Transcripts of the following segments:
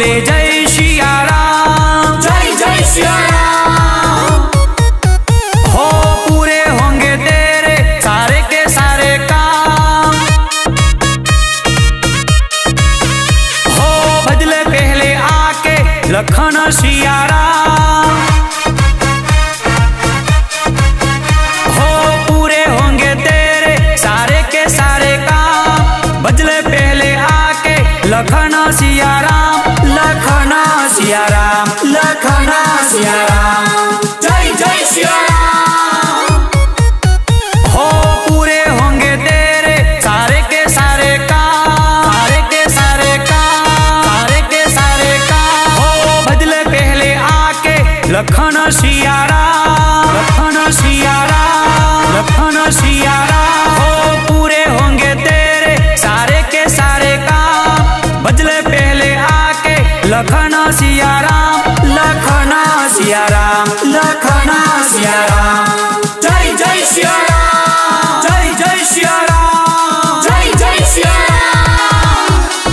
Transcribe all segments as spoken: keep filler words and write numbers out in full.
बोले जय सिया राम, जय जय सिया राम। हो पूरे होंगे तेरे सारे के सारे काम। हो बदले पहले आके लखन सिया राम। हो पूरे होंगे तेरे सारे के सारे काम। बदले पहले आके लखन सिया राम, लखन सिया राम, लखन सिया राम। जय जय सिया राम। हो पूरे होंगे तेरे सारे के सारे काम, सारे के सारे काम, सारे के सारे काम। हो बदले पहले आके लखन सिया राम, लखन सिया राम, लखन सिया राम। हो पूरे होंगे तेरे सारे के सारे काम। बदले पहले आके लखन सिया राम, लखन सिया राम, लखन सिया राम। जय जय सिया राम। जय जय सिया राम। जय जय सिया राम।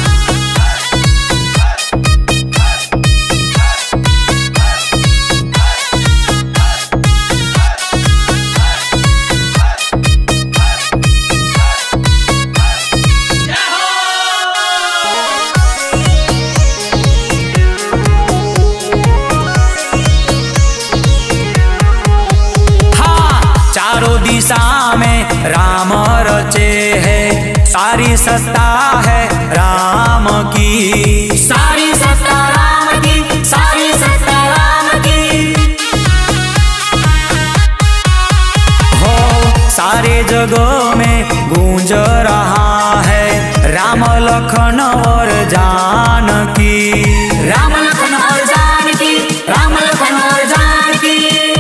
चारों दिशा में राम रचे है, सारी सत्ता है राम की, सारी सत्ता राम की, सारी सत्ता राम की। हो सारे जगह में गूंज रहा है राम लखन और जानकी, राम लखन और जानकी, राम लखन और जानकी।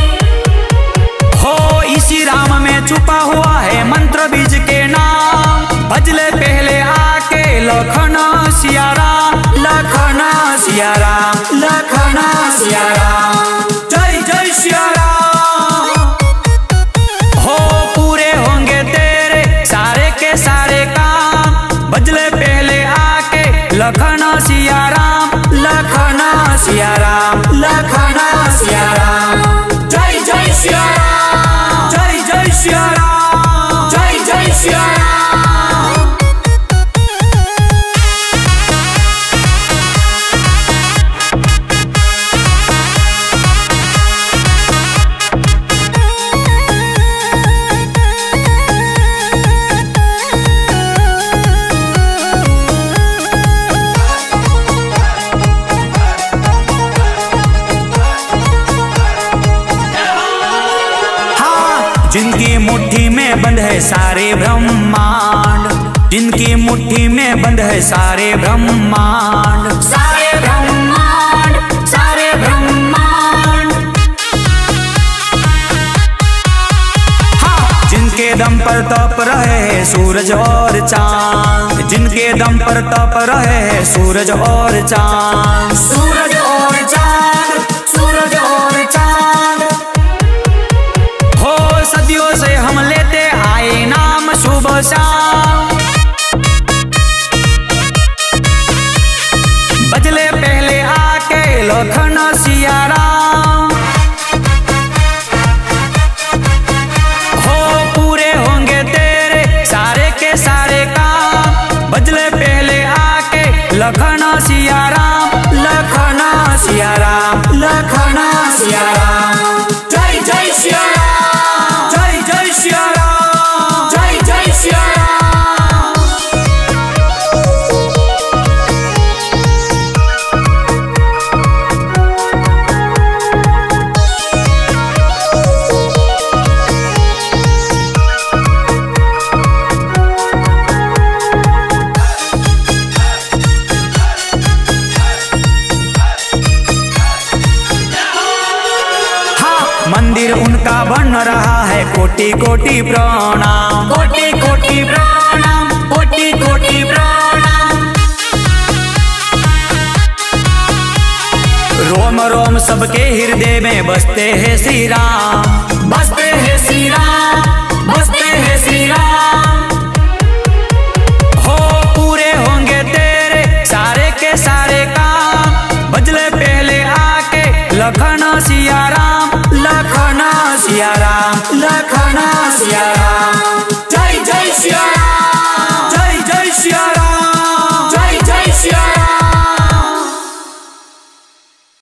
हो इसी राम में छुपा हुआ है मंत्र बीज के नाम। बदले पहले आके लखन सिया राम, लखन सिया राम, लखन सिया राम। जय जय सिया राम। हो पूरे होंगे तेरे सारे के सारे काम। बदले पहले आके लखन सिया राम, लखन सिया राम, लखन सिया राम। जय जय सिया राम। जय जय सिया राम। जय जय सिया राम। जिनकी मुट्ठी में बंद है सारे ब्रह्मांड, जिनकी मुट्ठी में बंद है सारे ब्रह्मांड, सारे ब्रह्मांड, सारे ब्रह्मांड। हाँ जिनके दम पर तप रहे हैं सूरज और चांद, जिनके दम पर तप रहे हैं सूरज और चांद, सूरज और चांद, सूरज और चांद। हो सदियों से हम लेते आए नाम सुबह शाम। बदले पहले आके लखन सिया राम। हो पूरे होंगे तेरे सारे के सारे काम। बदले पहले आके लखन सिया राम, लखन सिया राम, लखन सिया राम। जय जय सिया राम। जय जय सिया राम। जय जय सिया राम। मंदिर उनका बन रहा है कोटि कोटि प्रणाम, कोटि कोटि प्रणाम, कोटि कोटि प्रणाम। रोम रोम सबके हृदय में बसते हैं श्री राम, बसते